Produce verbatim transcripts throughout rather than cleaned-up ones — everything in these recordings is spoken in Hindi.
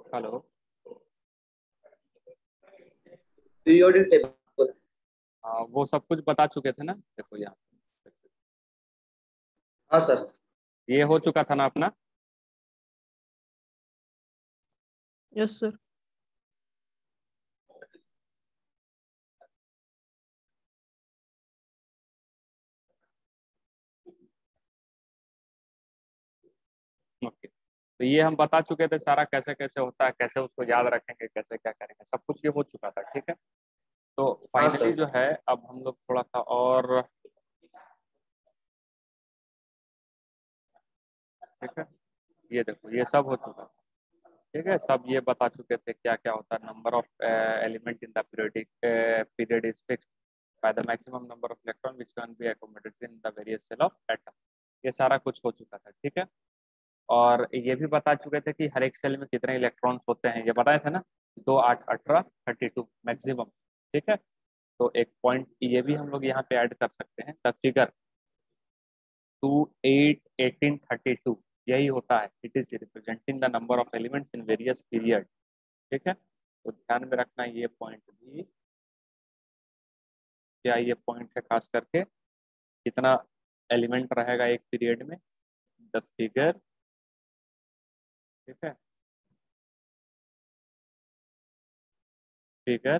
हेलो। Periodic table. हाँ, वो सब कुछ बता चुके थे ना, देखो यहाँ हाँ सर। ये हो चुका था ना अपना। Yes sir. ओके, तो ये हम बता चुके थे सारा, कैसे कैसे होता है, कैसे उसको याद रखेंगे, कैसे क्या करेंगे, सब कुछ ये हो चुका था। ठीक है, तो हाँ फाइनली सर। जो है अब हम लोग थोड़ा सा और, ठीक है, ये देखो ये सब हो चुका है। ठीक है, सब ये बता चुके थे क्या क्या होता है। Number of element in the periodic period is fixed by the maximum number of electron which can be accommodated in the various shell of atom. ये सारा कुछ हो चुका था। ठीक है, और ये भी बता चुके थे कि हर एक सेल में कितने इलेक्ट्रॉन्स होते हैं, ये बताए थे ना, दो आठ अठारह थर्टी टू मैक्सिमम। ठीक है, तो एक पॉइंट ये भी हम लोग यहाँ पे ऐड कर सकते हैं, the figure two eight eighteen thirty two, यही होता है। It is representing the number of elements in various period. ठीक है, तो ध्यान में रखना ये पॉइंट भी, क्या ये पॉइंट है खास करके, कितना एलिमेंट रहेगा एक पीरियड में, द फिगर। ठीक है, फिगर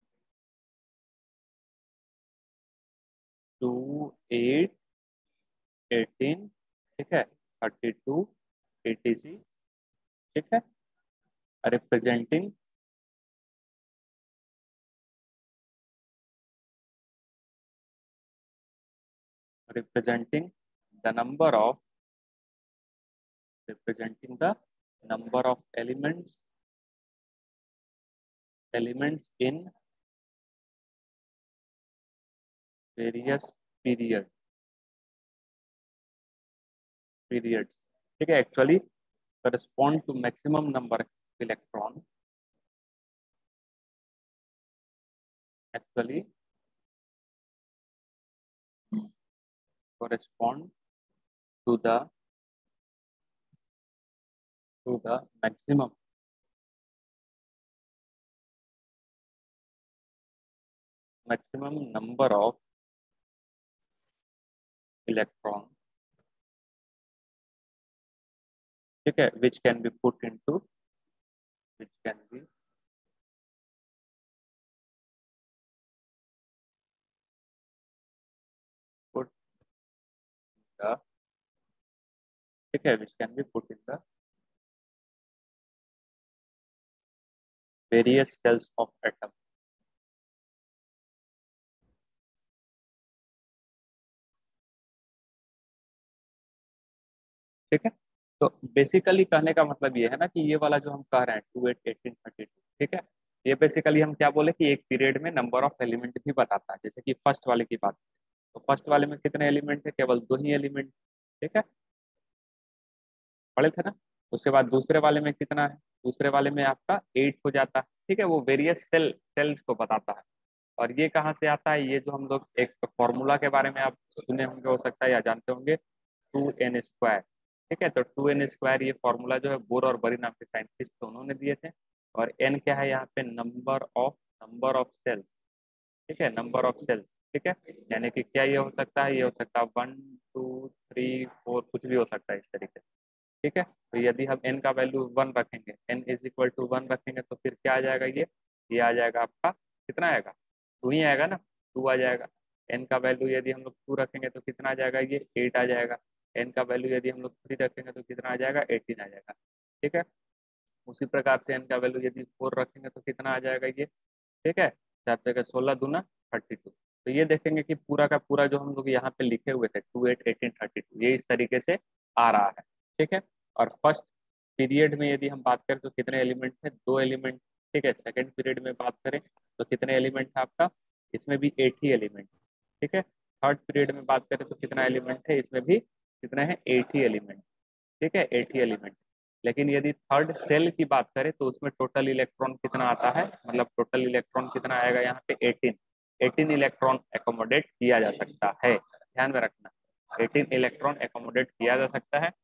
टू एट एटीन, ठीक है, थर्टी टू एटीसी, ठीक है, representing representing the number of representing the number of elements elements in various period periods। ठीक है, actually correspond to maximum number of electron actually correspond to the to the maximum maximum number of electron, ठीक है, which can be put into which can be put the ठीक है, which can be put in the various cells of atom। ठीक है, तो बेसिकली कहने का मतलब ये है ना कि ये वाला जो हम कह रहे हैं two eight eighteen thirty two, ठीक है, ये बेसिकली हम क्या बोले कि एक पीरियड में नंबर ऑफ एलिमेंट भी बताता है। जैसे कि फर्स्ट वाले की बात, तो फर्स्ट वाले में कितने एलिमेंट है, केवल दो ही एलिमेंट। ठीक है, पढ़े थे ना। उसके बाद दूसरे वाले में कितना है, दूसरे वाले में आपका एट हो जाता है। ठीक है, वो वेरियस सेल सेल्स को बताता है। और ये कहाँ से आता है, ये जो हम लोग एक फॉर्मूला के बारे में आप सुने होंगे, हो सकता है या जानते होंगे, टू एन स्क्वायर। ठीक है, तो टू एन स्क्वायर ये फॉर्मूला जो है बोर और बरी नाम के साइंटिस्ट तो उन्होंने दिए थे। और एन क्या है यहाँ पे, number of number of cells. ठीक है, नंबर ऑफ सेल्स। ठीक है, यानी कि क्या ये हो सकता है, ये हो सकता है वन टू थ्री फोर, कुछ भी हो सकता है इस तरीके से। ठीक है, तो यदि हम n का वैल्यू वन रखेंगे, n is equal to one रखेंगे, तो फिर क्या आ जाएगा, ये ये आ जाएगा आपका, कितना आएगा, टू ही आएगा ना, टू आ जाएगा। n का वैल्यू यदि हम लोग टू रखेंगे तो कितना आ जाएगा, ये एट आ जाएगा। n का वैल्यू यदि हम लोग थ्री रखेंगे तो कितना आ जाएगा, एटीन आ जाएगा। ठीक है, उसी प्रकार से n का वैल्यू यदि फोर रखेंगे तो कितना आ जाएगा, ये, ठीक है, चार जगह सोलह दूना थर्टी टू। तो ये देखेंगे कि पूरा का पूरा जो हम लोग यहाँ पे लिखे हुए थे two eight eighteen thirty two, ये इस तरीके से आ रहा है। ठीक है, और फर्स्ट पीरियड में यदि हम बात करें तो कितने एलिमेंट थे, दो एलिमेंट। ठीक है, सेकंड पीरियड में बात करें तो कितने एलिमेंट है आपका, इसमें भी एट ही एलिमेंट। ठीक है, थर्ड पीरियड में बात करें तो कितना एलिमेंट है, इसमें भी कितने हैं, एट ही एलिमेंट। ठीक है, एट ही एलिमेंट। लेकिन यदि थर्ड सेल की बात करें तो उसमें टोटल इलेक्ट्रॉन कितना आता है, मतलब टोटल इलेक्ट्रॉन कितना आएगा यहाँ पे, एटीन। एटीन इलेक्ट्रॉन एकोमोडेट किया जा सकता है, ध्यान में रखना, एटीन इलेक्ट्रॉन एकोमोडेट किया जा सकता है।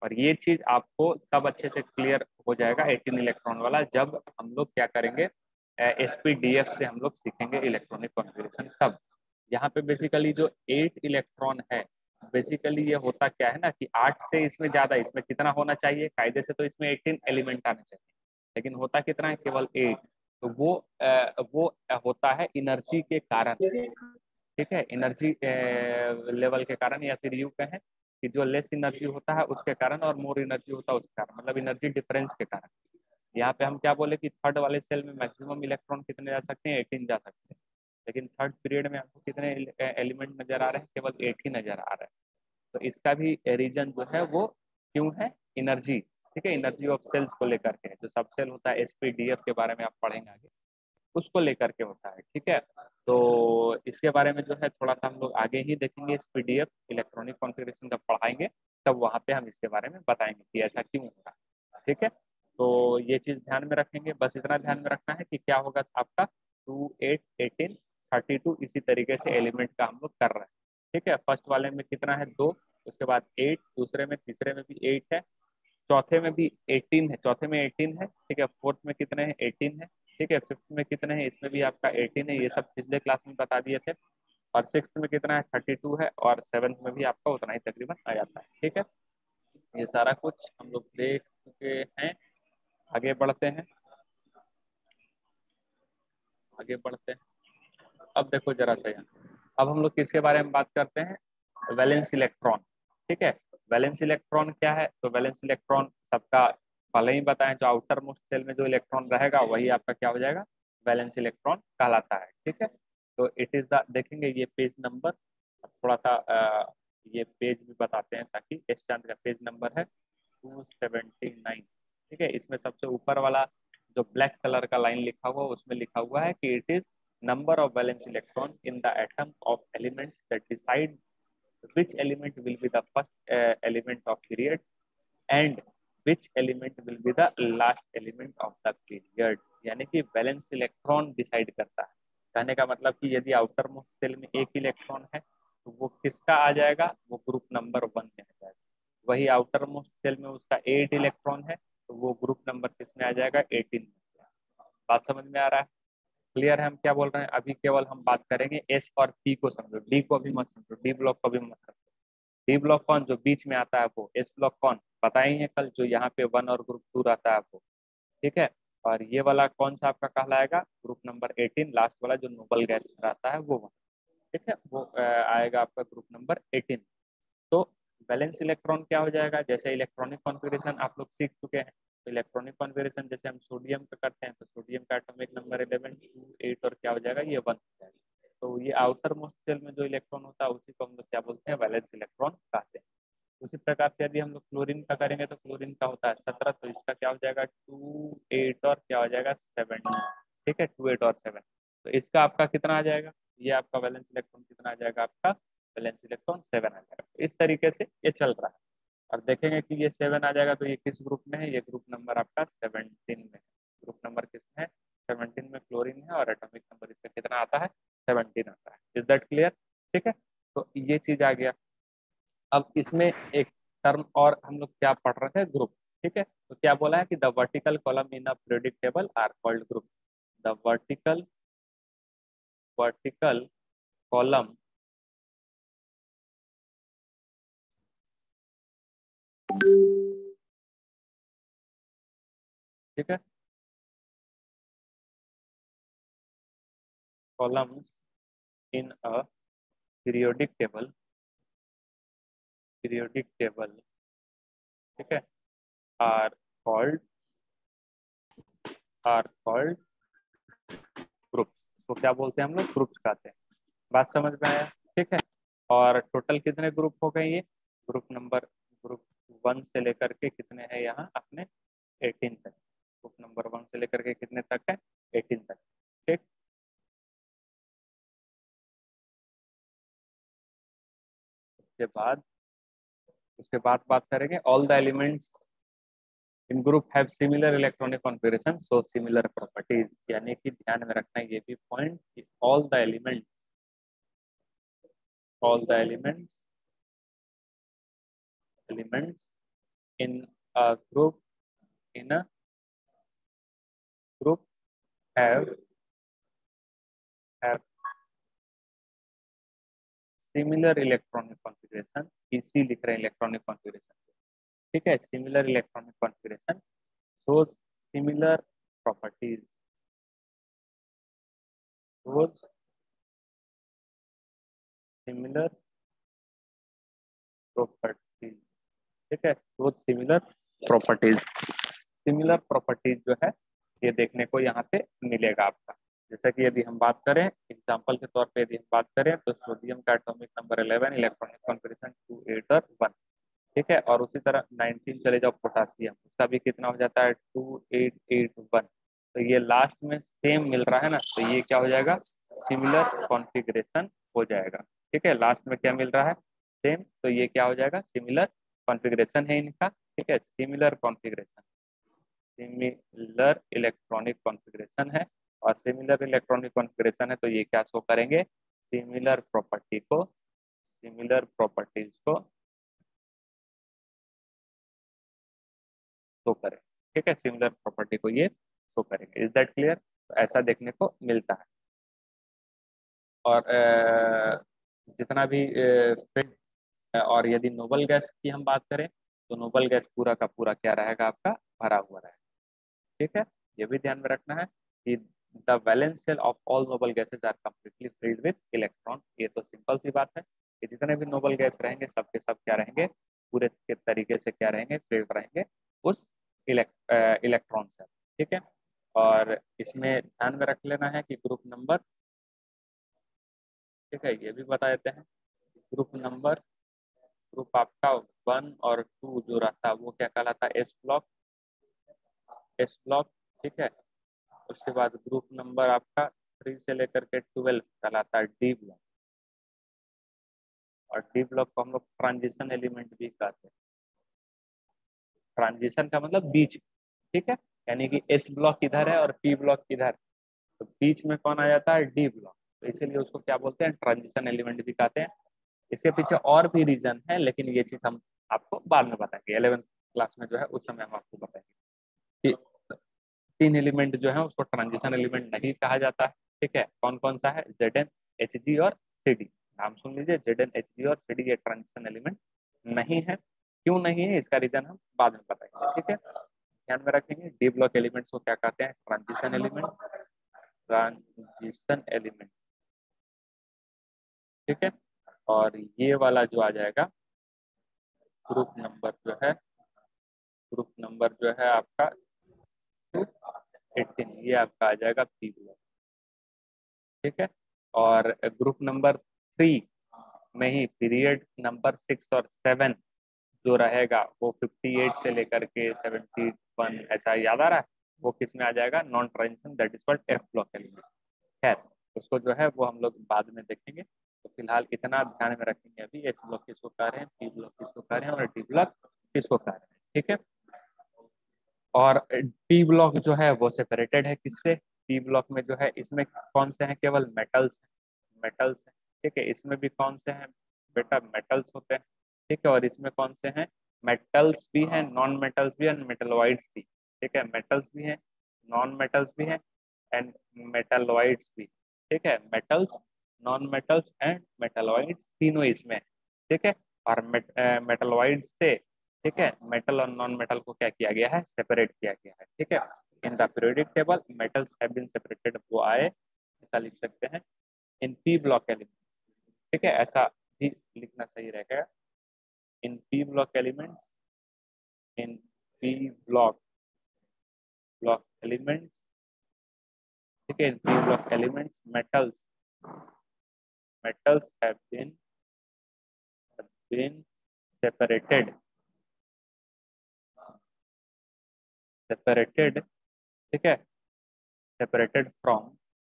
और ये चीज आपको तब अच्छे से क्लियर हो जाएगा एटीन इलेक्ट्रॉन वाला जब हम लोग क्या करेंगे, एस पी डी एफ से हम लोग सीखेंगे इलेक्ट्रॉनिक कॉन्फ़िगरेशन। तब यहाँ पे बेसिकली जो एट इलेक्ट्रॉन है, बेसिकली ये होता क्या है ना कि आठ से इसमें ज्यादा, इसमें कितना होना चाहिए कायदे से, तो इसमें एटीन एलिमेंट आने चाहिए, लेकिन होता कितना है, केवल एट। तो वो आ, वो होता है एनर्जी के कारण, ठीक है, एनर्जी लेवल के कारण, या फिर यू कहें कि जो लेस एनर्जी होता है उसके कारण और मोर एनर्जी होता है उसके कारण, मतलब एनर्जी डिफरेंस के कारण। यहाँ पे हम क्या बोले कि थर्ड वाले सेल में मैक्सिमम इलेक्ट्रॉन कितने जा सकते हैं, एटीन जा सकते हैं, लेकिन थर्ड पीरियड में आपको कितने एलिमेंट नजर आ रहे हैं, केवल एट ही नजर आ रहे हैं। तो इसका भी रीजन जो है वो क्यों है, एनर्जी, ठीक है, एनर्जी ऑफ सेल्स को लेकर के। जो सब सेल होता है एसपीडीएफ के बारे में आप पढ़ेंगे आगे, उसको लेकर के होता है, ठीक है। तो इसके बारे में जो है थोड़ा सा हम लोग आगे ही देखेंगे, इस पीडीएफ इलेक्ट्रॉनिक कॉन्फ़िगरेशन जब पढ़ाएंगे तब वहाँ पे हम इसके बारे में बताएंगे कि ऐसा क्यों होगा, ठीक है। तो ये चीज ध्यान में रखेंगे, बस इतना ध्यान में रखना है कि क्या होगा आपका two eight eighteen thirty two, इसी तरीके से एलिमेंट का हम लोग कर रहे हैं, ठीक है। फर्स्ट वाले में कितना है, दो, उसके बाद एट, दूसरे में तीसरे में भी एट है, चौथे में भी एटीन है, चौथे में एटीन है, ठीक है, फोर्थ में कितने हैं, एटीन है, ठीक है, फिफ्थ में कितने हैं, इसमें भी आपका एटीन है, ये सब पिछले क्लास में बता दिए थे। और सिक्स में कितना है, थर्टी टू है, और सेवन्थ में भी आपका उतना ही तकरीबन आ जाता है, ठीक है। ये सारा कुछ हम लोग देख चुके हैं, आगे बढ़ते हैं, आगे बढ़ते हैं। अब देखो जरा सा यहाँ, अब हम लोग किसके बारे में बात करते हैं, वैलेंस इलेक्ट्रॉन, ठीक है। वैलेंस इलेक्ट्रॉन क्या है, तो वैलेंस इलेक्ट्रॉन सबका पहले ही बताएं, जो आउटर मोस्ट सेल में जो इलेक्ट्रॉन रहेगा वही आपका क्या हो जाएगा, वैलेंस इलेक्ट्रॉन कहलाता है, ठीक है। तो इट इज द, देखेंगे ये पेज नंबर, थोड़ा सा आ, ये पेज भी बताते हैं ताकि इस चैप्टर का पेज नंबर है टू सेवेंटी नाइन, ठीक है। इसमें सबसे ऊपर वाला जो ब्लैक कलर का लाइन लिखा हुआ उसमें लिखा हुआ है कि it is number of valence electron in the atom of elements that decide which element will be the first uh, element of period and which element will be the last element of the period। यानी कि वैलेंस इलेक्ट्रॉन डिसाइड करता है। कहने का मतलब कि यदि आउटर मोस्ट सेल में एक इलेक्ट्रॉन है तो वो किसका आ जाएगा, वो ग्रुप नंबर वन में आ जाएगा। वही आउटर मोस्ट सेल में उसका एट इलेक्ट्रॉन है तो वो ग्रुप नंबर किस में आ जाएगा, एटीन में। बात समझ में आ रहा है, क्लियर है हम क्या बोल रहे हैं। अभी केवल हम बात करेंगे एस और पी को, समझो, डी को अभी मत समझो, डी ब्लॉक को भी मत समझो। डी ब्लॉक कौन, जो बीच में आता है वो। एस ब्लॉक कौन, पता ही है कल, जो यहाँ पे वन और ग्रुप टू रहता है वो, ठीक है। और ये वाला कौन सा आपका कहलाएगा, ग्रुप नंबर एटीन, लास्ट वाला जो नोबल गैस रहता है वो, ठीक है, वो आएगा आपका ग्रुप नंबर एटीन। तो वैलेंस इलेक्ट्रॉन क्या हो जाएगा, जैसे इलेक्ट्रॉनिक कॉन्फ़िगरेशन आप लोग सीख चुके हैं, तो इलेक्ट्रॉनिक कॉन्फ़िगरेशन जैसे हम सोडियम का करते हैं तो सोडियम का atomic number eleven, two, eight, और क्या हो जाएगा, ये वन हो जाएगा। तो ये आउटर मोस्ट सेल में जो इलेक्ट्रॉन होता है उसी को हम लोग क्या बोलते हैं, वैलेंस इलेक्ट्रॉन कहते हैं। उसी प्रकार से यदि हम लोग क्लोरीन का करेंगे तो क्लोरीन का होता है सत्रह, तो इसका क्या हो जाएगा, टू, एट, और क्या हो जाएगा, सेवन, ठीक है, टू, एट और सेवन। तो इसका आपका कितना आ जाएगा, ये आपका वैलेंस इलेक्ट्रॉन कितना आ जाएगा, आपका वैलेंस इलेक्ट्रॉन सेवन आ जाएगा। तो इस तरीके से ये चल रहा है। और देखेंगे कि ये सेवन आ जाएगा तो ये किस ग्रुप में है, ये ग्रुप नंबर आपका सेवनटीन में है। ग्रुप नंबर किस में है, सेवनटीन में क्लोरीन है, और एटॉमिक नंबर इसका कितना आता है, सेवनटीन आता है। इज दैट क्लियर, ठीक है। तो ये चीज आ गया। अब इसमें एक टर्म और हम लोग क्या पढ़ रहे थे, ग्रुप, ठीक है। तो क्या बोला है कि the vertical column in a periodic table are called group. The vertical vertical column ठीक है, columns in a periodic table, periodic table, ठीक है, are called are called groups. तो क्या बोलते हैं हम लोग, ग्रुप्स कहते हैं। बात समझ में आया, ठीक है। और टोटल कितने ग्रुप हो गए, ये ग्रुप नंबर, ग्रुप वन से लेकर के कितने हैं यहाँ अपने, एटीन तक। ग्रुप नंबर वन से लेकर के कितने तक है, एटीन तक, ठीक। उसके बाद उसके बाद बात करेंगे all the elements in group have similar electronic configuration so similar properties. यानी कि ध्यान में रखना ये भी पॉइंट कि all the elements all the elements elements in a group in a group have have similar electronic configuration, इसी लिख रहे हैं इलेक्ट्रॉनिक कॉन्फ़िगरेशन, ठीक है, similar electronic configuration shows similar properties, shows similar properties, ठीक है, shows similar properties, similar properties जो है ये देखने को यहाँ पे मिलेगा आपका। जैसा कि यदि हम बात करें एग्जांपल के तौर पे, यदि हम बात करें तो सोडियम का atomic number eleven, electronic configuration two eight और वन, ठीक है, और उसी तरह नाइनटीन चले जाओ पोटासियम, उसका भी कितना हो जाता है टू एट एट वन, तो ये लास्ट में सेम मिल रहा है ना, तो ये क्या हो जाएगा सिमिलर कॉन्फ़िगरेशन हो जाएगा, ठीक है, लास्ट में क्या मिल रहा है सेम, तो ये क्या हो जाएगा सिमिलर कॉन्फ़िगरेशन है इनका, ठीक है, similar configuration, similar electronic configuration है, और सिमिलर इलेक्ट्रॉनिक कॉन्फ़िगरेशन है तो ये क्या शो करेंगे सिमिलर प्रॉपर्टी को, सिमिलर प्रॉपर्टीज को शो करें, ठीक है, सिमिलर प्रॉपर्टी को ये शो करेंगे। Is that clear? तो ऐसा देखने को मिलता है। और अ, जितना भी फिट, और यदि नोबल गैस की हम बात करें तो नोबल गैस पूरा का पूरा क्या रहेगा आपका भरा हुआ रहेगा, ठीक है, ये भी ध्यान में रखना है कि the valence shell of all noble gases are completely filled with electron, ये तो सिंपल सी बात है कि जितने भी नोबल गैस रहेंगे सबके सब क्या रहेंगे पूरे के तरीके से क्या रहेंगे फिल्ड रहेंगे उस इलेक्ट्रॉन से, ठीक है। और इसमें ध्यान में रख लेना है कि ग्रुप नंबर, ठीक है, ये भी बता देते हैं ग्रुप नंबर, ग्रुप आपका वन और टू जो रहता है वो क्या कहलाता है एस ब्लॉक, एस ब्लॉक, ठीक है। उसके बाद ग्रुप नंबर आपका थ्री से लेकर के ट्वेल्व कहलाता है डी ब्लॉक, और डी ब्लॉक को हम लोग ट्रांजिशन एलिमेंट भी कहते हैं, ट्रांजिशन का मतलब बीच, ठीक है, यानी कि एस ब्लॉक इधर है और पी ब्लॉक इधर, तो बीच में कौन आ जाता है डी ब्लॉक, तो इसीलिए उसको क्या बोलते हैं ट्रांजिशन एलिमेंट भी कहते हैं। इसके पीछे और भी रीजन है लेकिन ये चीज हम आपको बाद में बताएंगे, इलेवेंथ क्लास में जो है उस समय हम आपको बताएंगे कि तीन एलिमेंट जो है उसको ट्रांजिशन एलिमेंट नहीं कहा जाता है, ठीक है, कौन कौन सा है जेड एन एच जी और सी डी, नाम सुन लीजिए जेड एन एच जी और सी डी ये ट्रांजिशन एलिमेंट नहीं है, क्यों नहीं है इसका रीजन हम बाद में बताएंगे, ठीक है, ध्यान में रखेंगे। डी ब्लॉक एलिमेंट्स को क्या कहते हैं ट्रांजिशन एलिमेंट, ट्रांजिशन एलिमेंट, ठीक है। और ये वाला जो आ जाएगा ग्रुप नंबर जो है, ग्रुप नंबर जो है आपका एटीन, ये आपका आ जाएगा पी ब्लॉक, ठीक है। और ग्रुप नंबर थ्री में ही पीरियड नंबर सिक्स और सेवन जो रहेगा वो फिफ्टी एट से लेकर के सेवेंटी वन ऐसा याद आ रहा है, वो किस में आ जाएगा non transition, that is called F block element, खैर उसको जो है वो हम लोग बाद में देखेंगे, तो फिलहाल इतना ध्यान में रखेंगे अभी एस ब्लॉक किसको कह रहे हैं, पी ब्लॉक किसको कह रहे हैं और डी ब्लॉक किसको कह रहे हैं, ठीक है। और डी ब्लॉक जो है वो सेपरेटेड है किससे, डी ब्लॉक में जो है इसमें कौन से हैं केवल मेटल्स, मेटल्स हैं, ठीक है, इसमें भी कौन से हैं बेटा मेटल्स होते हैं, ठीक है, और इसमें कौन से हैं मेटल्स भी हैं नॉन मेटल्स भी हैं मेटलॉइड्स भी, ठीक है, मेटल्स भी हैं नॉन मेटल्स भी हैं एंड मेटलॉइड्स भी, ठीक है, metals non metals and metalloids तीनों इसमें, ठीक है। और मेट, मेटलॉइड्स से, ठीक है, मेटल और नॉन मेटल को क्या किया गया है सेपरेट किया गया है, ठीक है। In the periodic table metals have been separated, वो आए ऐसा लिख सकते हैं इन पी ब्लॉक एलिमेंट, ठीक है, ऐसा भी लिखना सही रहेगा in P block elements, in P block block elements, ठीक है, in P block elements metals metals have been have been separated separated, ठीक है, separated from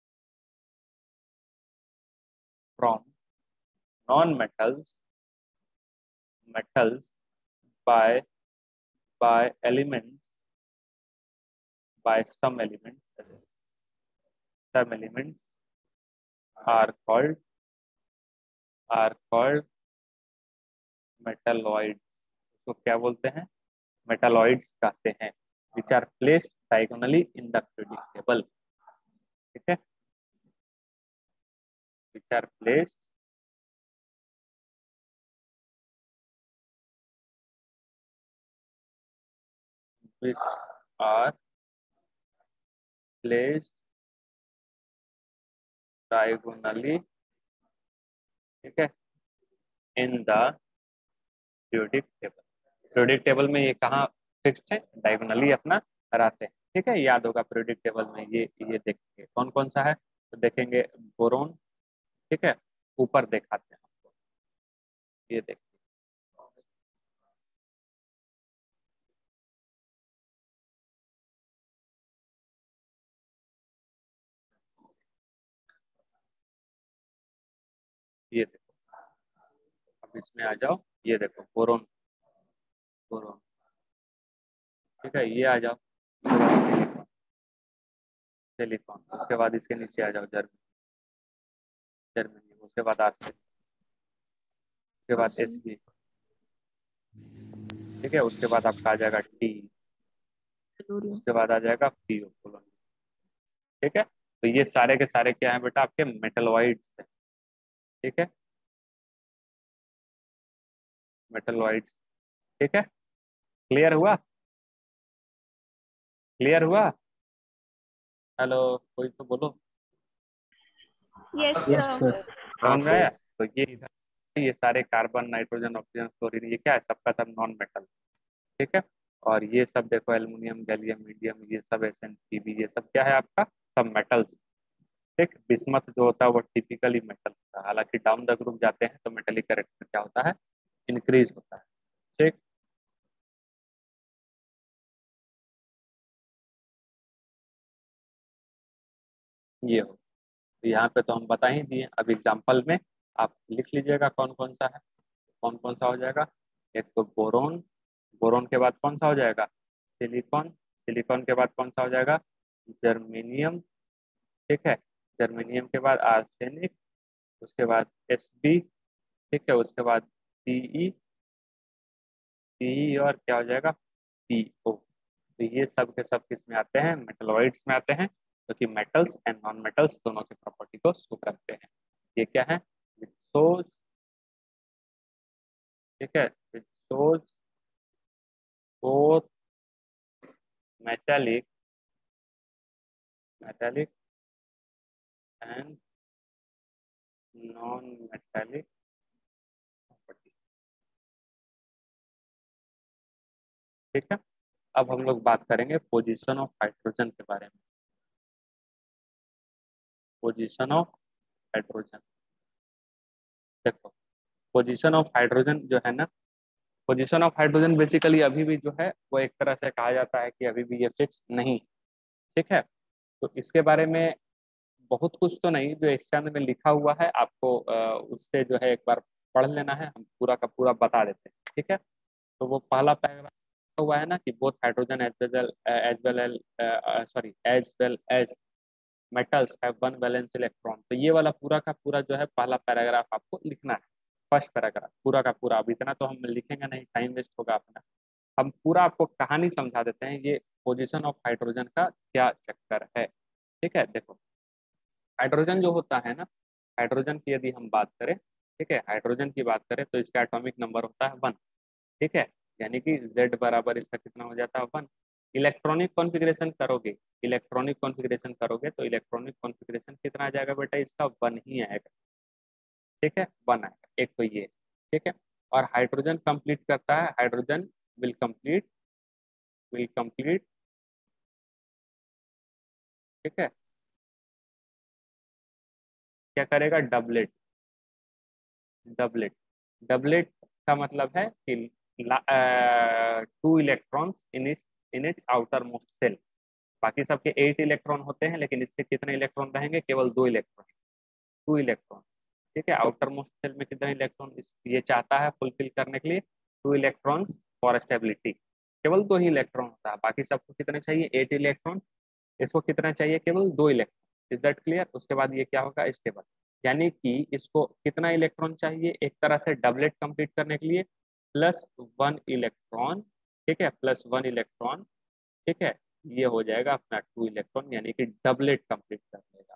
from non metals metals by by elements by some elements, some elements are called are called metalloids, तो क्या बोलते हैं मेटालॉइड्स कहते हैं, which are placed diagonally in the periodic table. ठीक है, which are placed which are placed diagonally, ठीक है, in the periodic table. Periodic table में ये कहाँ फिक्स्ड है, डायगोनली अपना रहते हैं। ठीक है, याद होगा पीरियोडिक टेबल में ये ये देखेंगे कौन कौन सा है, तो देखेंगे बोरोन, ठीक है, ऊपर दिखाते हैं आपको, ये देखिए ये देखो, अब इसमें आ जाओ, ये देखो बोरोन, बोरोन, ठीक है, ये आ जाओ, सिलिकॉन, सिलिकॉन, उसके बाद इसके नीचे आ जाओ जर्मनी, जर्मनी, उसके बाद आर्सेनिक, उसके बाद एस बी, ठीक है, उसके बाद आपका आ जाएगा टी, उसके बाद आ जाएगा पीओ, ठीक है। तो ये सारे के सारे क्या है बेटा, आपके मेटलॉइड्स है। ठीक है, मेटलॉइड्स, ठीक है, क्लियर हुआ, क्लियर हुआ, हेलो कोई तो बोलो, यस यस सर। सर। समझ में आया। तो ये इधर ये सारे कार्बन, नाइट्रोजन, ऑक्सीजन, क्लोरीन, ये क्या है, सबका सब नॉन मेटल, ठीक है। और ये सब देखो एल्युमिनियम, गैलियम, मीडियम, ये सब एस एन पी बी, ये सब क्या है आपका, सब मेटल्स। ठीक, बिस्मथ जो होता है वो टिपिकली मेटल होता है, हालांकि डाउन द ग्रुप जाते हैं तो मेटेलिक कैरेक्टर क्या होता है, इंक्रीज होता है। ठीक, ये हो, तो यहाँ पे तो हम बता ही दिए, अब एग्जाम्पल में आप लिख लीजिएगा कौन कौन सा है, कौन कौन सा हो जाएगा। एक तो बोरोन, बोरोन के बाद कौन सा हो जाएगा, सिलिकॉन, सिलिकॉन के बाद कौन सा हो जाएगा, जर्मेनियम, ठीक है, जर्मेनियम के बाद आर्सेनिक, उसके बाद एस बी, ठीक है, उसके बाद पीई, पीई और क्या हो जाएगा, पीओ। तो ये सब के सब किस में आते हैं, मेटलॉइड्स में आते हैं, जो कि मेटल्स एंड नॉन मेटल्स दोनों की प्रॉपर्टी को शो करते हैं। ये क्या है, विच शोज, ठीक है, which shows both metallic, metallic and non metallic property. ठीक है, अब हम लोग बात करेंगे पोजीशन ऑफ हाइड्रोजन के बारे में। पोजीशन ऑफ हाइड्रोजन, देखो पोजीशन ऑफ हाइड्रोजन जो है ना, पोजीशन ऑफ हाइड्रोजन बेसिकली अभी भी जो है वो एक तरह से कहा जाता है कि अभी भी ये फिक्स नहीं, ठीक है। तो इसके बारे में बहुत कुछ तो नहीं, जो इस चैनल में लिखा हुआ है आपको उससे जो है एक बार पढ़ लेना है, हम पूरा का पूरा बता देते हैं। ठीक है, तो वो पहला पैराग्राफ हुआ है ना कि both hydrogen as well as well L sorry as well as metals have one valence electron. तो ये वाला पूरा का पूरा जो है पहला पैराग्राफ आपको लिखना है, फर्स्ट पैराग्राफ पूरा का पूरा। अब इतना तो हम लिखेंगे नहीं, टाइम वेस्ट होगा अपना, हम पूरा आपको कहानी समझा देते हैं ये पोजीशन ऑफ हाइड्रोजन का क्या चक्कर है। ठीक है, देखो हाइड्रोजन जो होता है ना, हाइड्रोजन की यदि हम बात करें, ठीक है, हाइड्रोजन की बात करें तो इसका एटॉमिक नंबर होता है वन, ठीक है, यानी कि Z बराबर इसका कितना हो जाता है, वन। इलेक्ट्रॉनिक कॉन्फ़िगरेशन करोगे, इलेक्ट्रॉनिक कॉन्फ़िगरेशन करोगे तो इलेक्ट्रॉनिक कॉन्फ़िगरेशन कितना आ जाएगा बेटा, इसका वन ही आएगा। ठीक है, वन आएगा, एक तो ये, ठीक है। और हाइड्रोजन कंप्लीट करता है, hydrogen will complete, will complete, ठीक है, क्या करेगा, डबलेट, डबलेट, डबलेट का मतलब है कि two electrons in it in its outermost shell. बाकी सबके एट इलेक्ट्रॉन होते हैं, लेकिन इसके कितने इलेक्ट्रॉन रहेंगे, केवल दो इलेक्ट्रॉन, टू इलेक्ट्रॉन। ठीक है, आउटर मोस्ट सेल में कितने इलेक्ट्रॉन ये चाहता है फुलफिल करने के लिए, टू इलेक्ट्रॉन्स फॉर स्टेबिलिटी, केवल दो ही इलेक्ट्रॉन होता है, बाकी सबको कितने चाहिए, एट इलेक्ट्रॉन, इसको कितना चाहिए, केवल दो इलेक्ट्रॉन। Is that clear. उसके बाद ये क्या होगा, स्टेबल, यानी कि इसको कितना इलेक्ट्रॉन चाहिए, एक तरह से डबलेट कंप्लीट करने के लिए, प्लस वन इलेक्ट्रॉन ठीक है, प्लस वन इलेक्ट्रॉन, ठीक है, ये हो जाएगा अपना टू इलेक्ट्रॉन, यानी कि डबलेट कंप्लीट कर लेगा।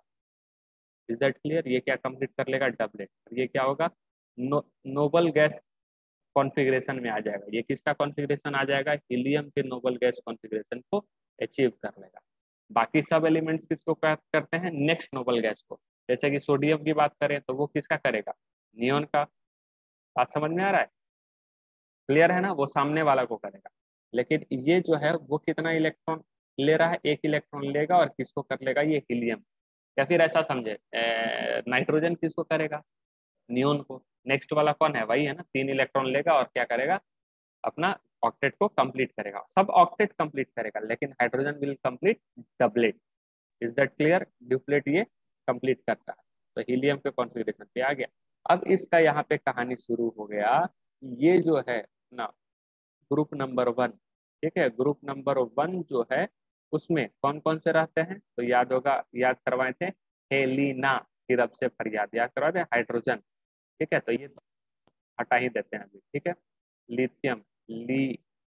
Is that clear? ये क्या कंप्लीट कर लेगा? डबलेट। ये क्या होगा? नो, नोबल गैस कॉन्फ़िगरेशन में आ जाएगा। ये किसका कॉन्फ़िगरेशन आ जाएगा? हीलियम के नोबल गैस कॉन्फ़िगरेशन को अचीव कर लेगा। बाकी सब एलिमेंट्स किसको करते हैं? नेक्स्ट नोबल गैस को। जैसे कि सोडियम की बात करें तो वो किसका करेगा? नियोन का। बात समझ में आ रहा है? क्लियर है ना? वो सामने वाला को करेगा। लेकिन ये जो है वो कितना इलेक्ट्रॉन ले रहा है? एक इलेक्ट्रॉन लेगा और किसको कर लेगा? ये हीलियम। या फिर ऐसा समझे, नाइट्रोजन किसको करेगा? नियोन को। नेक्स्ट वाला कौन है? वही है ना, तीन इलेक्ट्रॉन लेगा और क्या करेगा? अपना ऑक्टेट को कंप्लीट करेगा। सब ऑक्टेट कंप्लीट करेगा, लेकिन hydrogen will complete doublet. Is that clear? Duplet ये कंप्लीट करता है। तो हीलियम के कॉन्फ़िगरेशन पे आ गया। अब इसका यहाँ पे कहानी शुरू हो गया। ये जो है ना ग्रुप नंबर वन, ठीक है, ग्रुप नंबर वन जो है उसमें कौन कौन से रहते हैं? तो याद होगा, याद करवाए थे, हेलिना की रब से फरियाद, याद करवाए थे, हाइड्रोजन। ठीक है, तो ये हटा ही देते हैं अभी। ठीक है, लिथियम, ली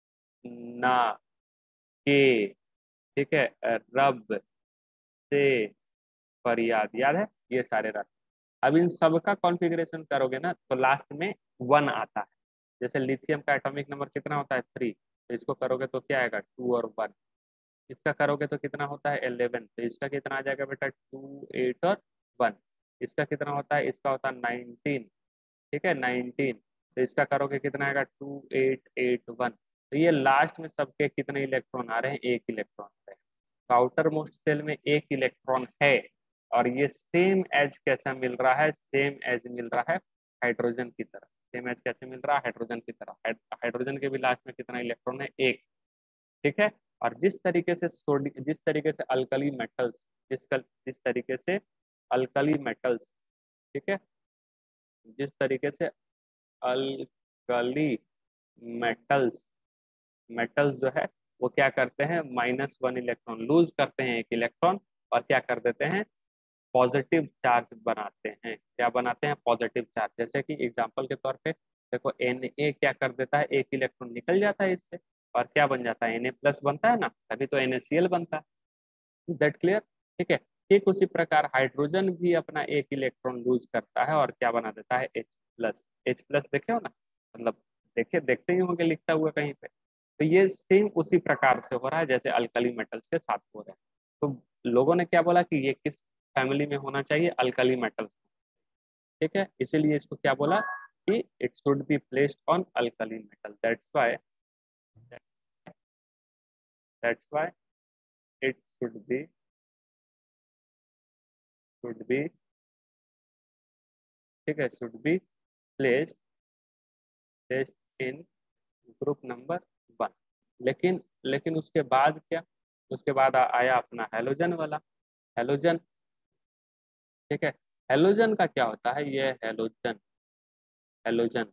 ना के, ठीक है, रब से फरियाद, याद है? ये सारे रहते। अब इन सब का कॉन्फ़िगरेशन करोगे ना तो लास्ट में वन आता है। जैसे लिथियम का एटॉमिक नंबर कितना होता है? थ्री। तो इसको करोगे तो क्या आएगा? टू और वन। इसका करोगे तो कितना होता है? इलेवन। तो इसका कितना आ जाएगा बेटा? टू, एट और वन। इसका कितना होता है? इसका होता है नाइनटीन। ठीक है, नाइनटीन। तो इसका करोगे कितना आएगा? Two, eight, eight, one. तो ये लास्ट में सबके कितने इलेक्ट्रॉन आ रहे हैं? एक इलेक्ट्रॉन आ रहे हैं। तो आउटर मोस्ट सेल में एक इलेक्ट्रॉन है, और ये सेम एज कैसा मिल रहा है? सेम एज मिल रहा है हाइड्रोजन की तरह। सेम एज कैसे मिल रहा है? हाइड्रोजन की तरह। हाइड्रोजन के भी लास्ट में कितना इलेक्ट्रॉन है? एक। ठीक है, और जिस तरीके से सोडियम, जिस तरीके से अल्कली मेटल्स, जिस कल, जिस तरीके से अल्कली मेटल्स, ठीक है, जिस तरीके से अल्कली मेटल्स, मेटल्स जो है वो क्या करते हैं? माइनस वन इलेक्ट्रॉन लूज करते हैं, एक इलेक्ट्रॉन, और क्या कर देते हैं? पॉजिटिव चार्ज बनाते हैं। क्या बनाते हैं? Positive charge. जैसे कि एग्जांपल के तौर पे देखो, एन ए क्या कर देता है? एक इलेक्ट्रॉन निकल जाता है इससे, और क्या बन जाता है? एन ए प्लस बनता है ना, तभी तो एन ए सी एल बनता है। Is that clear? ठीक है, ठीक उसी प्रकार हाइड्रोजन भी अपना एक इलेक्ट्रॉन लूज करता है और क्या बना देता है? H plus. एच प्लस देखे हो ना, मतलब देखे, देखते ही होंगे लिखता हुआ कहीं पे। तो ये सेम उसी प्रकार से हो रहा है जैसे अल्कली मेटल्स के साथ हो रहा है। तो लोगों ने क्या बोला कि ये किस फैमिली में होना चाहिए? Alkali metals. ठीक है, इसीलिए इसको क्या बोला कि it should be placed on alkali metal. That's why that's why it should be should be ठीक है, should be placed placed in group number one. लेकिन लेकिन उसके बाद क्या? उसके बाद आ, आया अपना हेलोजन वाला। हेलोजन, ठीक है, हेलोजन का क्या होता है? ये हेलोजन, हेलोजन,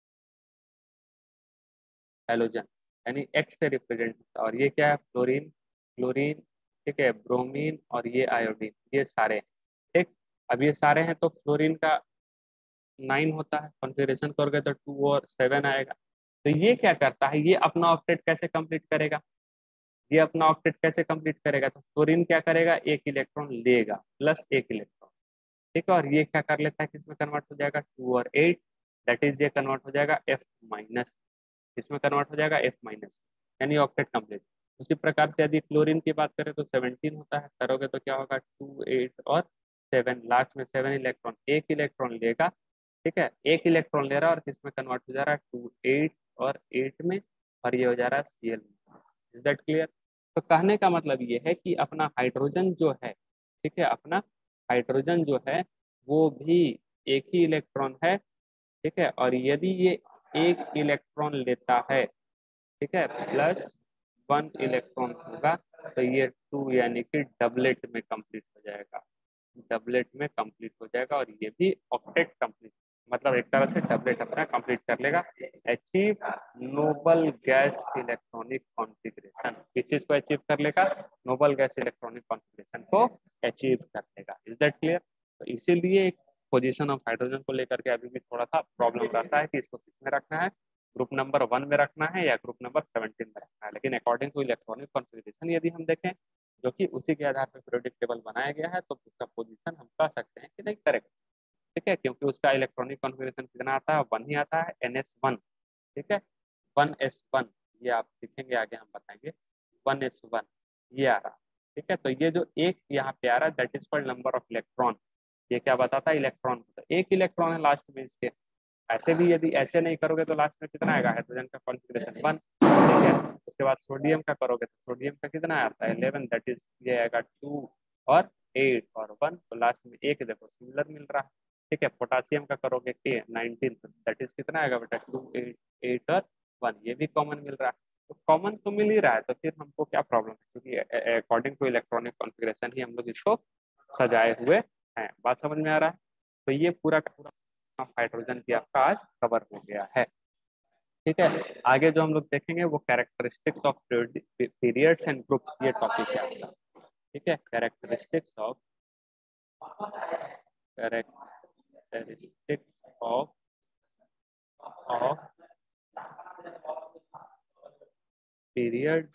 हेलोजन यानी एक्स से रिप्रेजेंट होता है। और ये क्या है? फ्लोरीन, फ्लोरीन, ठीक है, ब्रोमीन, और ये आयोडीन, ये सारे हैं। ठीक, अब ये सारे हैं तो फ्लोरीन का नाइन होता है, कॉन्फ़िगरेशन करोगे तो टू और सेवन आएगा। तो ये क्या करता है? ये अपना ऑक्टेट कैसे कंप्लीट करेगा? ये अपना ऑक्टेट कैसे कंप्लीट करेगा? तो फ्लोरीन क्या करेगा? एक इलेक्ट्रॉन लेगा, प्लस एक इलेक्ट्रॉन। ठीक है, और ये क्या कर लेता है? किसमें कन्वर्ट हो जाएगा? टू और एट, दैट इज ये कन्वर्ट हो जाएगा एफ माइनस। इसमें कन्वर्ट हो जाएगा एफ माइनस, यानी ऑक्टेट कंप्लीट। उसी प्रकार से यदि क्लोरीन की बात करें तो सेवनटीन होता है, करोगे तो क्या होगा? टू, एट और सेवन, लास्ट में सेवन इलेक्ट्रॉन, एक इलेक्ट्रॉन लेगा। ठीक है, एक इलेक्ट्रॉन ले रहा है और किसमें कन्वर्ट हो जा रहा है? टू, एट और एट में, और ये हो जा रहा है C L. Is that clear? तो कहने का मतलब ये है कि अपना हाइड्रोजन जो है, ठीक है, अपना हाइड्रोजन जो है वो भी एक ही इलेक्ट्रॉन है। ठीक है, और यदि ये एक इलेक्ट्रॉन लेता है, ठीक है, प्लस वन इलेक्ट्रॉन होगा, तो ये टू यानी कि डबलेट में कंप्लीट हो जाएगा। डबलेट में कंप्लीट हो जाएगा, और ये भी ऑक्टेट कंप्लीट, मतलब एक तरह से डबलेट अपना कंप्लीट कर लेगा। Achieve noble gas electronic configuration. किस चीज को अचीव कर लेगा? नोबल गैस इलेक्ट्रॉनिक कॉन्फ़िगरेशन को अचीव कर लेगा। Is that clear? तो इसीलिए पोजीशन ऑफ हाइड्रोजन को लेकर के अभी भी थोड़ा सा प्रॉब्लम रहता है कि इसको किस में रखना है, ग्रुप नंबर वन में रखना है या ग्रुप नंबर सेवनटीन में रखना है। लेकिन अकॉर्डिंग टू इलेक्ट्रॉनिक कॉन्फ़िगरेशन यदि हम देखें, जो कि उसी के आधार पर पीरियोडिक टेबल बनाया गया है, तो उसका पोजीशन हम कह सकते हैं कि नहीं करेक्ट, ठीक है, क्योंकि उसका इलेक्ट्रॉनिक कॉन्फ़िगरेशन कितना आता है, वन ही आता है, एन एस वन, ठीक है, वन एस वन, ये आप सीखेंगे आगे हम बताएंगे, वन एस वन ये आ रहा, ठीक है। तो ये जो एक यहाँ पे आ रहा है that is called number of electron, ये क्या बताता है, इलेक्ट्रॉन, तो एक इलेक्ट्रॉन है लास्ट में इसके। ऐसे भी यदि ऐसे नहीं करोगे तो लास्ट में कितना आएगा, हाइड्रोजन का कॉन्फ़िगरेशन वन, ठीक है। उसके बाद सोडियम का करोगे तो सोडियम का कितना आता है, इलेवन, दैट इज ये आएगा टू और एट और वन, तो लास्ट में एक देखो सिमिलर मिल रहा है, ठीक है। पोटासियम का करोगे के नाइनटीन, दैट इज कितना आएगा बेटा, टू एट एट और वन, ये भी कॉमन मिल रहा है, तो कॉमन तो मिल ही रहा है, तो फिर हमको क्या प्रॉब्लम है, क्योंकि अकॉर्डिंग टू इलेक्ट्रॉनिक कॉन्फ़िगरेशन ही हम लोग इसको सजाए हुए हैं। बात समझ में आ रहा है। तो ये पूरा का पूरा हाइड्रोजन की आपका आज कवर हो गया है, ठीक है। आगे जो हम लोग देखेंगे वो characteristics of periods and groups, ये टॉपिक है आपका, ठीक है। Characteristics of characteristics of of period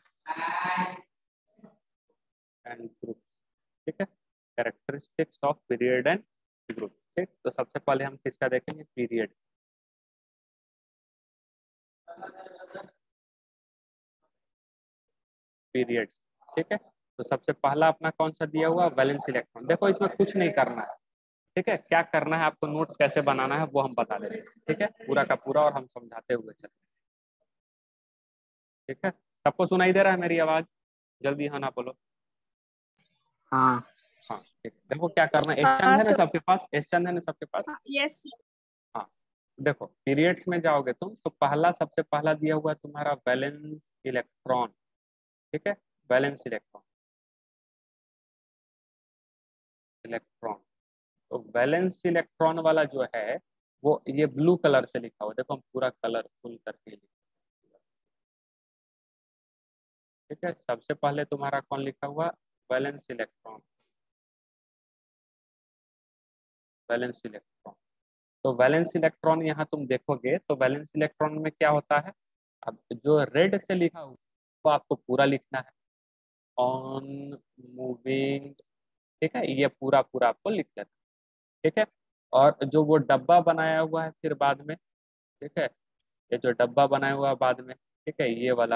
and group, ठीक है। Characteristics of period and group, ठीक। तो सबसे पहले हम किसका देखेंगे, पीरियड, पीरियड्स, ठीक है। तो सबसे पहला अपना कौन सा दिया हुआ, वैलेंस इलेक्ट्रॉन। देखो इसमें कुछ नहीं करना है, ठीक है, क्या करना है आपको, नोट्स कैसे बनाना है वो हम बता देंगे, ठीक है, पूरा का पूरा, और हम समझाते हुए चलते, ठीक है। सबको सुनाई दे रहा है मेरी आवाज, जल्दी हाँ ना बोलो। हाँ हाँ ठीक, देखो क्या करना है, एस चंद हाँ है ना सर। सबके पास, एस चंद है ना सबके पास, यस। हाँ। देखो पीरियड्स में जाओगे तुम, तो पहला सबसे पहला दिया हुआ है तुम्हारा वैलेंस इलेक्ट्रॉन, ठीक है, वैलेंस इलेक्ट्रॉन, इलेक्ट्रॉन तो वैलेंस इलेक्ट्रॉन वाला जो है वो ये ब्लू कलर से लिखा हुआ, देखो हम पूरा कलरफुल करके लिखा, ठीक है। सबसे पहले तुम्हारा कौन लिखा हुआ, वैलेंस इलेक्ट्रॉन, वैलेंस इलेक्ट्रॉन। तो वैलेंस इलेक्ट्रॉन यहाँ तुम देखोगे तो वैलेंस इलेक्ट्रॉन में क्या होता है, अब जो रेड से लिखा हुआ वो आपको पूरा लिखना है, ऑन मूविंग, ठीक है, ये पूरा पूरा आपको लिख लेना, ठीक है। और जो वो डब्बा बनाया हुआ है फिर बाद में, ठीक है, ये जो डब्बा बनाया हुआ है बाद में, ठीक है, ये वाला,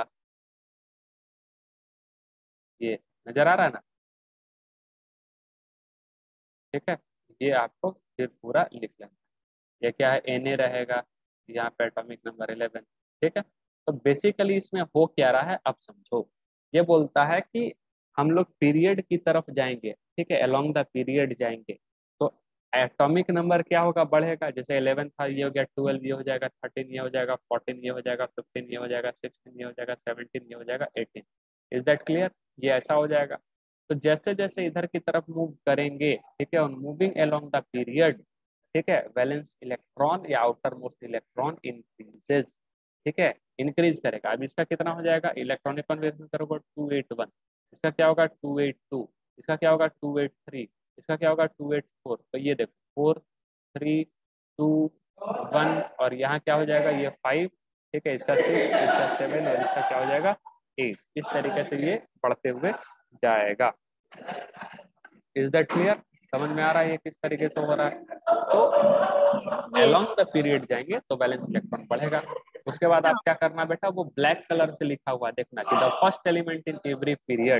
ये नजर आ रहा है ना, ठीक है, ये आपको फिर पूरा लिख लेना। ये क्या है, एन ए रहेगा यहाँ पे, एटॉमिक नंबर इलेवन, ठीक है। तो बेसिकली इसमें हो क्या रहा है अब समझो, ये बोलता है कि हम लोग पीरियड की तरफ जाएंगे, ठीक है, अलोंग द पीरियड जाएंगे, तो एटॉमिक नंबर क्या होगा, बढ़ेगा, जैसे इलेवन था ये हो गया ट्वेल्व, ये हो जाएगा थर्टीन, ये हो जाएगा फोर्टीन, ये हो जाएगा फिफ्टीन, ये हो जाएगा सिक्सटीन, ये हो जाएगा सेवनटीन, ये हो जाएगा एटीन। इज दैट क्लियर, ये ऐसा हो जाएगा। तो जैसे जैसे इधर की तरफ मूव करेंगे, ठीक है, मूविंग अलोंग द पीरियड, ठीक है, वैलेंस इलेक्ट्रॉन या आउटर मोस्ट इलेक्ट्रॉन इंक्रीजेस, ठीक है, इंक्रीज करेगा। अब इसका कितना हो जाएगा, इलेक्ट्रॉनिक कन्वर्जन करोगे टू एट वन, इसका क्या होगा टू एट टू, इसका क्या होगा टू एट थ्री, इसका क्या होगा टू एट फोर। तो ये देखो फोर थ्री टू वन, और यहाँ क्या हो जाएगा, ये फाइव, ठीक है, इसका सिक्स, इसका सेवन, और इसका क्या हो जाएगा एट। इस तरीके से ये बढ़ते हुए जाएगा। इज दैट क्लियर, समझ में आ रहा है ये किस तरीके से हो रहा है। तो अलोंग द पीरियड जाएंगे तो वैलेंस इलेक्ट्रॉन बढ़ेगा। उसके बाद आप क्या करना बेटा, वो ब्लैक कलर से लिखा हुआ देखना कि the first element in every period,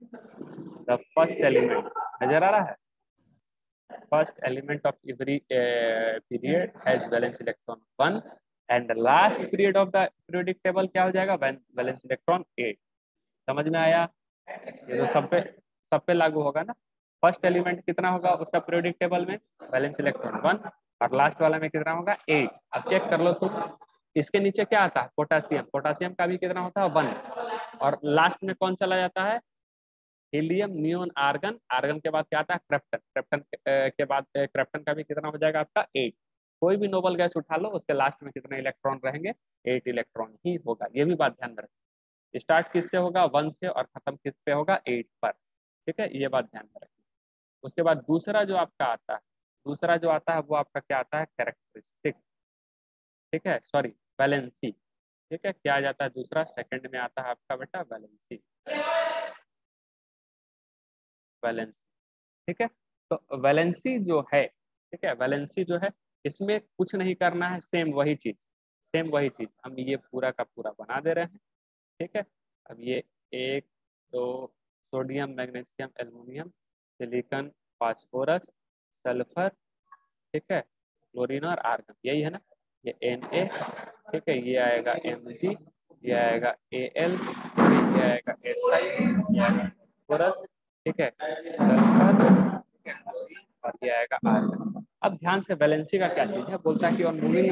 the first element नजर आ रहा है, first element of every period has valence electron one, and last period of the periodic table क्या हो जाएगा, वैलेंस इलेक्ट्रॉन एट। समझ में आया, ये तो सब पे सब पे लागू होगा ना। फर्स्ट एलिमेंट कितना होगा उसका पीरियोडिक टेबल में, वैलेंस इलेक्ट्रॉन वन, और लास्ट वाला में कितना होगा एट। अब चेक कर लो तुम, इसके नीचे क्या आता है, पोटासियम, पोटासियम का भी कितना होता है वन, और लास्ट में कौन चला जाता है, हीलियम, नियोन, आर्गन, आर्गन के बाद क्या आता है क्रिप्टन, क्रिप्टन के बाद क्रिप्टन का भी कितना हो जाएगा आपका एट। कोई भी नोबल गैस उठा लो उसके लास्ट में कितने इलेक्ट्रॉन रहेंगे, एट इलेक्ट्रॉन ही होगा। ये भी बात ध्यान में रखें, स्टार्ट किससे होगा वन से, और खत्म किस पे होगा एट पर, ठीक है, ये बात ध्यान में रखें। उसके बाद दूसरा जो आपका आता है, दूसरा जो आता है वो आपका क्या आता है, कैरेक्टरिस्टिक, ठीक है, सॉरी वैलेंसी, ठीक है। क्या आ जाता है दूसरा, सेकंड में आता है आपका बेटा वैलेंसी, वैलेंसी। ठीक है, तो वैलेंसी जो है, ठीक है, वैलेंसी जो है इसमें कुछ नहीं करना है, सेम वही चीज, सेम वही चीज हम ये पूरा का पूरा बना दे रहे हैं। ठीक है, अब ये एक तो sodium magnesium aluminium silicon phosphorus sulphur, ठीक है, क्लोरीन और आर्गन, यही है ना, ये एन ए, ठीक है, ये आएगा एम जी, ये आएगा ए एल, ये आएगा एस आई, ये आएगा फास्फोरस, ठीक है, सल्फर, ठीक है, और ये आएगा आर्गन। अब ध्यान से, वैलेंसी का क्या चीज है, बोलता है कि on moving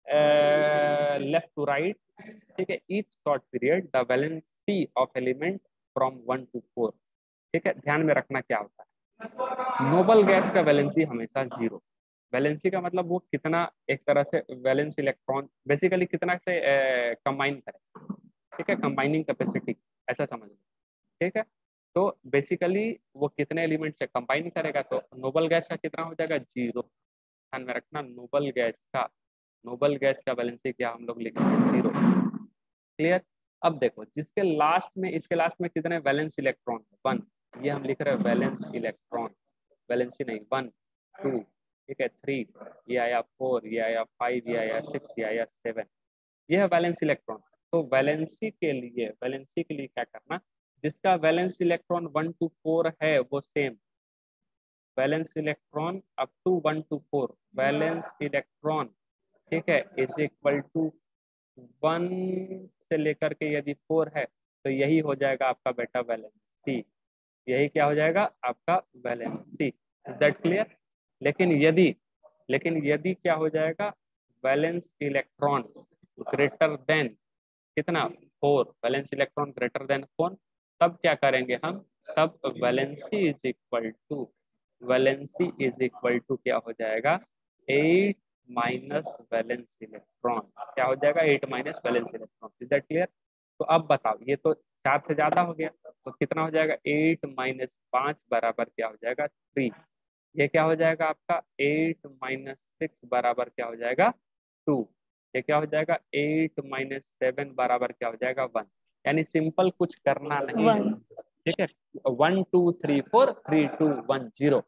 left to right, ठीक है, each short period the valency of element from one to four. ठीक है, ध्यान में रखना क्या होता है, नोबल गैस का वैलेंसी हमेशा जीरो। वैलेंसी का मतलब वो कितना, एक तरह से वैलेंस इलेक्ट्रॉन बेसिकली कितना से कंबाइन करे, ठीक है, कंबाइनिंग कैपेसिटी ऐसा समझ लो। ठीक है, तो बेसिकली वो कितने एलिमेंट से कंबाइन करेगा, तो नोबल गैस का कितना हो जाएगा, जीरो। ध्यान में रखना, नोबल गैस का, नोबल गैस का वैलेंसी क्या हम लोग लिखेंगे, जीरो। क्लियर। अब देखो, जिसके लास्ट में, इसके लास्ट में कितने वैलेंस इलेक्ट्रॉन, वन, ये हम लिख रहे हैं वैलेंस इलेक्ट्रॉन, वैलेंसी नहीं, वन टू, ठीक है, थ्री, ये आया फोर, ये आया फाइव, ये आया सिक्स, ये आया सेवन, ये है वैलेंस इलेक्ट्रॉन। तो वैलेंसी के लिए, वैलेंसी के लिए क्या करना, जिसका valence electron one to four है वो same, valence electron up to one to four, valence electron, ठीक है, इज इक्वल टू वन से लेकर के यदि फोर है तो यही हो जाएगा आपका बेटा वैलेंसी, यही क्या हो जाएगा आपका वैलेंसी। Is that clear. लेकिन यदि, लेकिन यदि क्या हो जाएगा, वैलेंस इलेक्ट्रॉन ग्रेटर देन कितना, four, valence electron greater than four, तब क्या करेंगे हम, तब valency is equal to, valency is equal to क्या हो जाएगा, एट माइनस वैलेंस इलेक्ट्रॉन, क्या हो जाएगा, eight minus valence electron. Is that clear. तो अब बताओ, ये तो चार से ज्यादा हो गया, तो कितना हो जाएगा, एट माइनस पांच बराबर क्या हो जाएगा, थ्री। ये क्या हो जाएगा आपका, एट माइनस सिक्स बराबर क्या हो जाएगा, टू। ये क्या हो जाएगा, एट माइनस सेवन बराबर क्या हो जाएगा, वन। यानी सिंपल कुछ करना नहीं है, ठीक है, one two three four, three two one zero.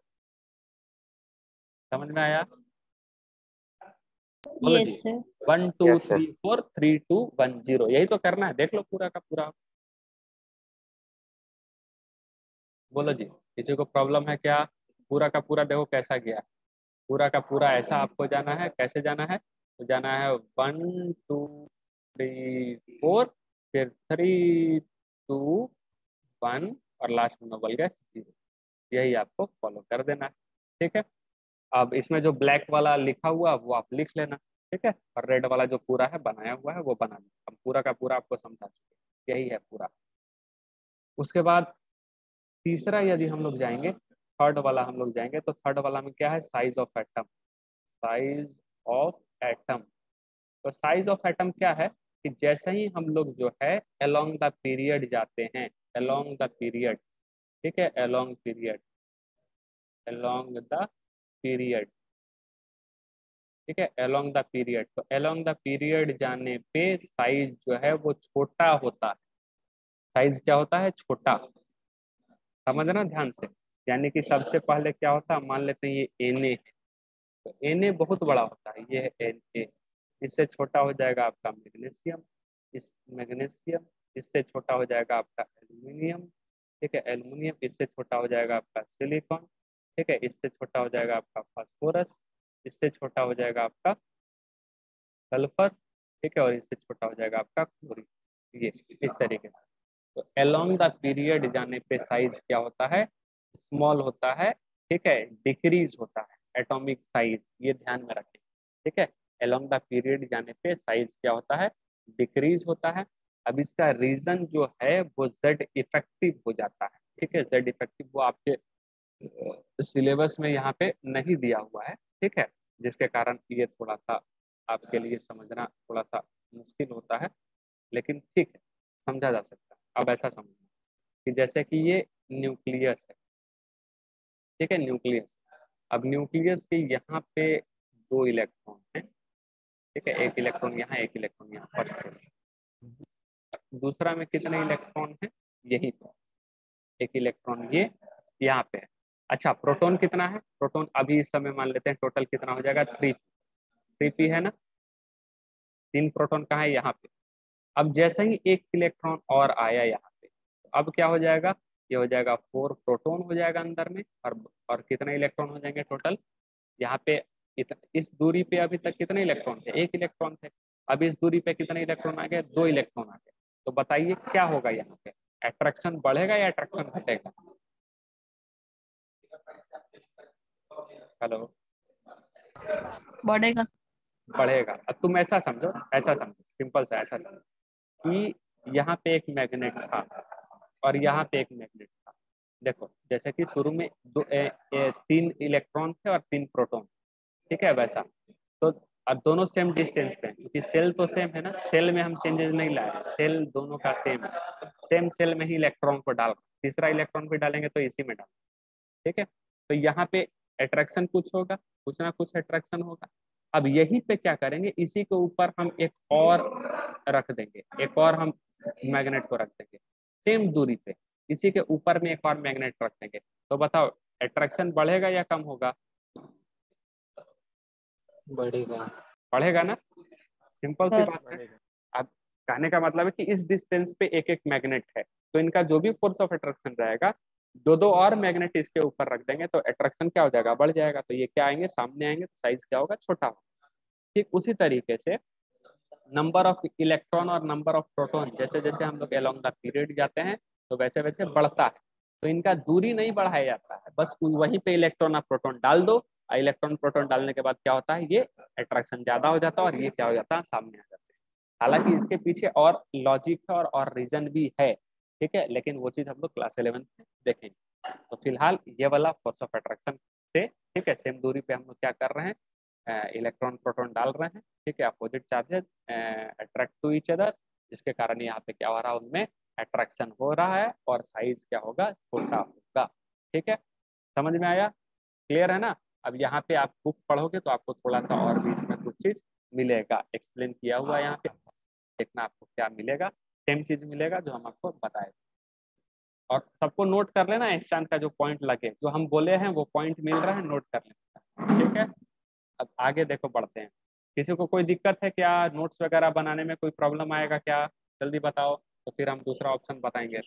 समझ में आया, बोलो जी, yes sir. One two Yes, sir. Three four three two one zero, यही तो करना है, देख लो पूरा का पूरा। बोलो जी, किसी को प्रॉब्लम है क्या, पूरा का पूरा देखो कैसा गया, पूरा का पूरा ऐसा आपको जाना है, कैसे जाना है, तो जाना है वन टू थ्री फोर, फिर थ्री टू वन, और लास्ट में नोबल गैस जीरो, यही आपको फॉलो कर देना है। ठीक है, अब इसमें जो ब्लैक वाला लिखा हुआ वो आप लिख लेना, ठीक है, और रेड वाला जो पूरा है बनाया हुआ है वो बना लेना। हम पूरा का पूरा आपको समझा चुके, यही है पूरा। उसके बाद तीसरा यदि हम लोग जाएंगे, थर्ड वाला हम लोग जाएंगे, तो थर्ड वाला में क्या है, size of atom, size of atom. तो साइज ऑफ एटम क्या है, कि जैसे ही हम लोग जो है अलोंग द पीरियड जाते हैं, अलोंग द पीरियड, ठीक है, along period, along the period, ठीक है, अलोंग द पीरियड, तो अलोंग द पीरियड जाने पे साइज जो है वो छोटा होता है, साइज क्या होता है, छोटा। समझना ध्यान से, यानी कि सबसे पहले क्या होता है, मान लेते हैं ये एन ए है, तो एन ए बहुत बड़ा होता है, ये है एन ए, इससे छोटा हो जाएगा आपका मैग्नीशियम, इस मैग्नीशियम, इससे छोटा हो जाएगा आपका एल्यूमिनियम, ठीक है, एल्यूमिनियम, इससे छोटा हो जाएगा आपका सिलिकॉन, ठीक है, इससे छोटा हो जाएगा आपका फास्फोरस, इससे छोटा हो जाएगा आपका सल्फर, ठीक है, और इससे छोटा हो जाएगा आपका क्लोरीन, ये इस तरीके से। तो अलोंग द पीरियड जाने पे साइज क्या होता है, स्मॉल होता है, ठीक है, डिक्रीज होता है एटॉमिक साइज, ये ध्यान में रखें। ठीक है, अलोंग द पीरियड जाने पे साइज क्या होता है, डिक्रीज होता है। अब इसका रीजन जो है वो जेड इफेक्टिव हो जाता है, ठीक है, जेड इफेक्टिव वो आपके सिलेबस में यहाँ पे नहीं दिया हुआ है, ठीक है, जिसके कारण ये थोड़ा सा आपके लिए समझना थोड़ा सा मुश्किल होता है, लेकिन ठीक है, समझा जा सकता है। अब ऐसा समझना कि जैसे कि ये न्यूक्लियस है, ठीक है, न्यूक्लियस, अब न्यूक्लियस के यहाँ पे दो इलेक्ट्रॉन है, ठीक है, एक इलेक्ट्रॉन यहाँ, एक इलेक्ट्रॉन यहाँ, फर्स्ट से, दूसरा में कितने इलेक्ट्रॉन है, यही तो एक इलेक्ट्रॉन ये यहाँ पे है। अच्छा प्रोटॉन कितना है, प्रोटॉन अभी इस समय मान लेते हैं टोटल कितना हो जाएगा, थ्री थ्री पी है ना, तीन प्रोटॉन कहाँ है, यहाँ पे। अब जैसे ही एक इलेक्ट्रॉन और आया यहाँ पे, अब क्या हो जाएगा, ये हो जाएगा फोर प्रोटॉन हो जाएगा अंदर में, और और कितने इलेक्ट्रॉन हो जाएंगे टोटल यहाँ पे। इस दूरी पे अभी तक कितने इलेक्ट्रॉन थे, एक इलेक्ट्रॉन थे, अब इस दूरी पे कितने इलेक्ट्रॉन आ गए, दो इलेक्ट्रॉन आ गए। तो बताइए क्या होगा यहाँ पे, अट्रैक्शन बढ़ेगा या अट्रैक्शन घटेगा। हेलो, बढ़ेगा। बढ़ेगा। अब तुम ऐसा समझो, ऐसा समझो सिंपल सा, ऐसा समझो कि यहाँ पे एक मैग्नेट था और यहाँ पे एक मैग्नेट था। देखो जैसे कि शुरू में दो ए, ए, तीन इलेक्ट्रॉन थे और तीन प्रोटॉन, ठीक है वैसा। तो अब दोनों सेम डिस्टेंस पे, क्योंकि सेल तो सेम है ना, सेल में हम चेंजेस नहीं ला रहे, सेल दोनों का सेम है, सेम सेल में ही इलेक्ट्रॉन को डाल, तीसरा इलेक्ट्रॉन भी डालेंगे तो इसी में डाल, ठीक है। तो यहाँ पे अट्रैक्शन कुछ होगा, कुछ ना कुछ अट्रैक्शन होगा। अब यही पे क्या करेंगे, इसी के ऊपर हम एक और रख देंगे, एक और हम मैग्नेट को रख देंगे सेम दूरी पे, इसी के ऊपर में एक और मैग्नेट रख देंगे। तो बताओ अट्रैक्शन बढ़ेगा या कम होगा, बढ़ेगा। बढ़ेगा ना, सिंपल सी बात है। अब कहने का मतलब है कि इस डिस्टेंस पे एक एक मैग्नेट है, तो इनका जो भी फोर्स ऑफ अट्रैक्शन रहेगा, दो दो और मैग्नेट इसके ऊपर रख देंगे तो अट्रैक्शन क्या हो जाएगा, बढ़ जाएगा। तो ये क्या आएंगे, सामने आएंगे तो साइज क्या होगा, छोटा होगा। ठीक उसी तरीके से नंबर ऑफ इलेक्ट्रॉन और नंबर ऑफ प्रोटॉन जैसे जैसे हम लोग अलोंग द पीरियड जाते हैं तो वैसे वैसे बढ़ता है। तो इनका दूरी नहीं बढ़ाया जाता है, बस वहीं पे इलेक्ट्रॉन और प्रोटॉन डाल दो, इलेक्ट्रॉन प्रोटॉन डालने के बाद क्या होता है, ये अट्रैक्शन ज्यादा हो जाता है और ये क्या हो जाता है, सामने आ जाते हैं। हालांकि इसके पीछे और लॉजिक है और, और रीजन भी है, ठीक है, लेकिन वो चीज हम लोग क्लास इलेवेंथ में देखेंगे। तो फिलहाल ये वाला फोर्स ऑफ अट्रैक्शन से, ठीक है, सेम दूरी पे हम लोग क्या कर रहे हैं, इलेक्ट्रॉन प्रोटॉन डाल रहे हैं, ठीक है, opposite charges attract to each other, जिसके कारण यहाँ पे क्या हो रहा है, उनमें अट्रैक्शन हो रहा है और साइज क्या होगा, छोटा होगा। ठीक है, समझ में आया, क्लियर है ना। अब यहाँ पे आप बुक पढ़ोगे तो आपको थोड़ा सा और भी इसमें कुछ चीज मिलेगा, एक्सप्लेन किया हुआ यहाँ पे, देखना आपको क्या मिलेगा, सेम चीज मिलेगा जो हम आपको बताए। और सबको नोट कर लेना एक्सचेंज का जो पॉइंट लगे, जो हम बोले हैं वो पॉइंट मिल रहा है, नोट कर लेना, ठीक है। अब आगे देखो बढ़ते हैं, किसी को कोई दिक्कत है क्या, नोट्स वगैरह बनाने में कोई प्रॉब्लम आएगा क्या, जल्दी बताओ, तो फिर हम दूसरा ऑप्शन बताएंगे।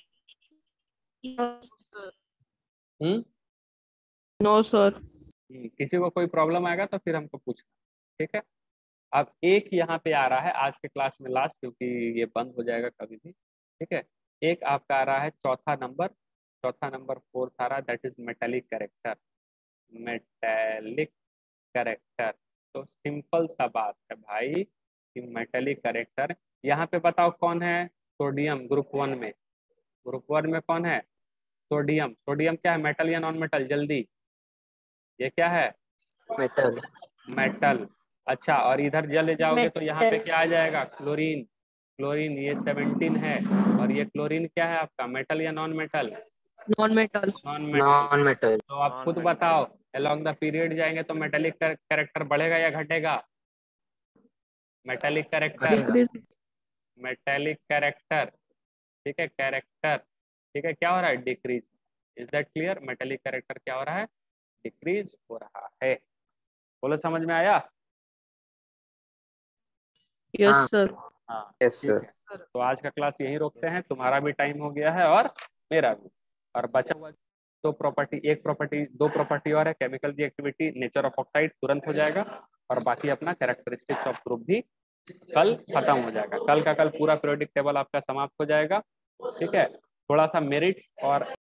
Hmm no sir. किसी को कोई प्रॉब्लम आएगा तो फिर हमको पूछना, ठीक है। अब एक यहाँ पे आ रहा है आज के क्लास में लास्ट, क्योंकि ये बंद हो जाएगा कभी भी, ठीक है। एक आपका आ रहा है चौथा नंबर, चौथा नंबर फोर्थ आ रहा है, that is metallic character, metallic character. तो सिंपल सा बात है भाई कि मेटेलिक कैरेक्टर यहाँ पे बताओ कौन है, सोडियम, ग्रुप वन में, ग्रुप वन में कौन है, सोडियम। सोडियम क्या है, मेटल या नॉन मेटल, जल्दी, ये क्या है, मेटल। मेटल। अच्छा, और इधर जले जाओगे तो यहाँ पे क्या आ जाएगा, क्लोरीन, क्लोरीन ये सेवनटीन है, और ये क्लोरीन क्या है आपका, मेटल या non metal, non metal. Non metal. Non metal. तो आप खुद बताओ, अलोंग द पीरियड जाएंगे तो मेटेलिक कैरेक्टर बढ़ेगा या घटेगा, मेटेलिक कैरेक्टर, मेटेलिक कैरेक्टर, ठीक है, कैरेक्टर, ठीक है, क्या हो रहा है, decrease. Is that clear, metallic character क्या हो रहा है, डिक्रीज हो रहा है। बोलो समझ में आया। Yes sir. हाँ यस ठीक सर। है, तो आज का क्लास यहीं रोकते हैं, तुम्हारा भी टाइम हो गया है और मेरा भी, और बचा हुआ दो प्रॉपर्टी, एक प्रॉपर्टी, दो प्रॉपर्टी और है, chemical reactivity, nature of oxide तुरंत हो जाएगा, और बाकी अपना कैरेक्टरिस्टिक्स ऑफ ग्रुप भी कल खत्म हो जाएगा। कल का कल पूरा पीरियोडिक टेबल आपका समाप्त हो जाएगा, ठीक है। थोड़ा सा मेरिट्स और